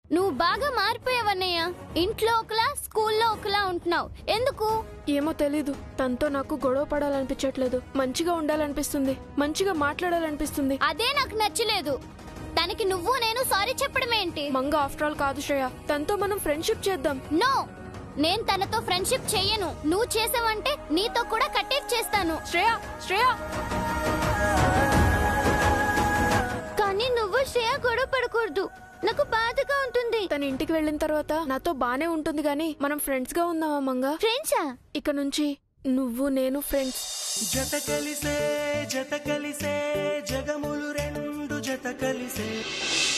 నువ్వు బాగా మారిపోయావన్నయ్య. ఇంట్లో ఒకలా స్కూల్లో ఒకలా ఉంటున్నావు. ఎందుకు? ఏమో తెలీదు. తనతో నాకు గొడవ పడాలనిపించట్లేదు. మంచిగా ఉండాలనిపిస్తుంది, మంచిగా మాట్లాడాలనిపిస్తుంది. అదే నాకు నచ్చలేదు. తనకి నువ్వు నేను సారీ చెప్పడమేంటి? మంగ ఆఫ్టర్ ఆల్ కాదు శ్రేయ. తనతో మనం ఫ్రెండ్షిప్ చేద్దాం. నో, నేను తనతో ఫ్రెండ్షిప్ చెయ్యను. నువ్వు చేసావంటే నీతో కూడా కట్టేట్ చేస్తాను. శ్రేయ శ్రేయ కానీ నువ్వు శ్రేయ గొడవ పడకూడదు. నాకు బాధగా ఉంటుంది. తన ఇంటికి వెళ్ళిన తర్వాత నాతో బానే ఉంటుంది గానీ మనం ఫ్రెండ్స్ గా ఉందామా మంగ? ఫ్రెండ్సా? ఇక నుంచి నువ్వు నేను ఫ్రెండ్స్. జత కలిసే జగములు రెండు జత కలిసే